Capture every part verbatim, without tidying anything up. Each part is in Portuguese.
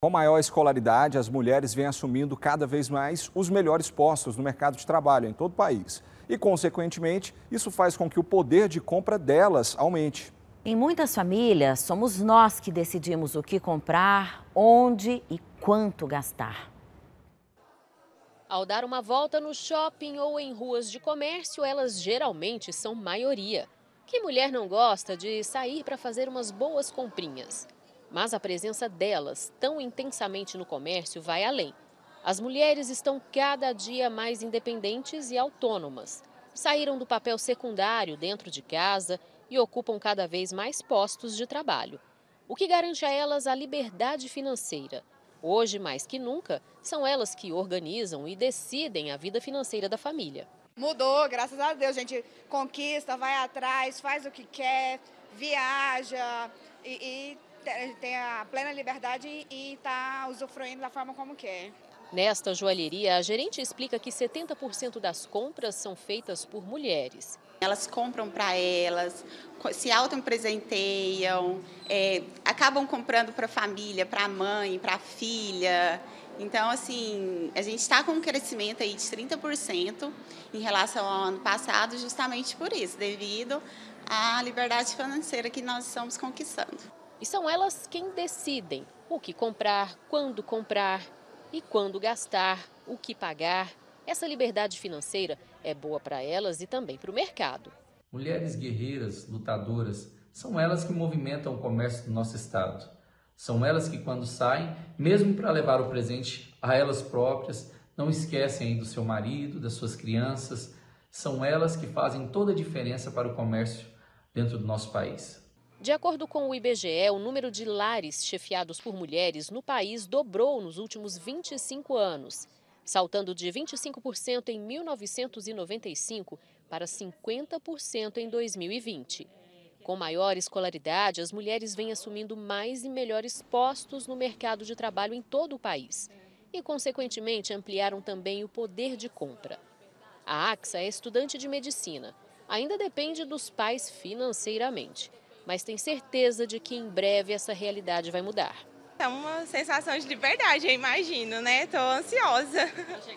Com maior escolaridade, as mulheres vêm assumindo cada vez mais os melhores postos no mercado de trabalho em todo o país. E, consequentemente, isso faz com que o poder de compra delas aumente. Em muitas famílias, somos nós que decidimos o que comprar, onde e quanto gastar. Ao dar uma volta no shopping ou em ruas de comércio, elas geralmente são maioria. Que mulher não gosta de sair para fazer umas boas comprinhas? Mas a presença delas, tão intensamente no comércio, vai além. As mulheres estão cada dia mais independentes e autônomas. Saíram do papel secundário dentro de casa e ocupam cada vez mais postos de trabalho. O que garante a elas a liberdade financeira. Hoje, mais que nunca, são elas que organizam e decidem a vida financeira da família. Mudou, graças a Deus, a gente conquista, vai atrás, faz o que quer, viaja e, e tem a plena liberdade e está usufruindo da forma como quer. Nesta joalheria, a gerente explica que setenta por cento das compras são feitas por mulheres. Elas compram para elas, se autopresenteiam, é, acabam comprando para a família, para a mãe, para a filha. Então, assim, a gente está com um crescimento aí de trinta por cento em relação ao ano passado, justamente por isso, devido à liberdade financeira que nós estamos conquistando. E são elas quem decidem o que comprar, quando comprar e quando gastar, o que pagar. Essa liberdade financeira é boa para elas e também para o mercado. Mulheres guerreiras, lutadoras, são elas que movimentam o comércio do nosso estado. São elas que, quando saem, mesmo para levar o presente a elas próprias, não esquecem do seu marido, das suas crianças. São elas que fazem toda a diferença para o comércio dentro do nosso país. De acordo com o I B G E, o número de lares chefiados por mulheres no país dobrou nos últimos vinte e cinco anos, saltando de vinte e cinco por cento em mil novecentos e noventa e cinco para cinquenta por cento em dois mil e vinte. Com maior escolaridade, as mulheres vêm assumindo mais e melhores postos no mercado de trabalho em todo o país e, consequentemente, ampliaram também o poder de compra. A Axa é estudante de medicina, ainda depende dos pais financeiramente, mas tem certeza de que em breve essa realidade vai mudar. É uma sensação de liberdade, eu imagino, né? Estou ansiosa.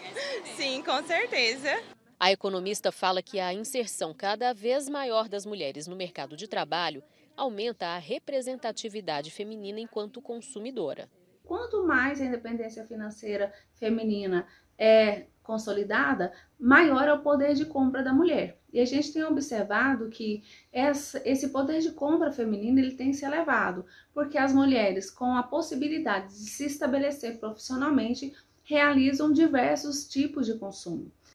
Sim, com certeza. A economista fala que a inserção cada vez maior das mulheres no mercado de trabalho aumenta a representatividade feminina enquanto consumidora. Quanto mais a independência financeira feminina é consolidada, maior é o poder de compra da mulher. E a gente tem observado que essa, esse poder de compra feminino ele tem se elevado, porque as mulheres, com a possibilidade de se estabelecer profissionalmente, realizam diversos tipos de consumo.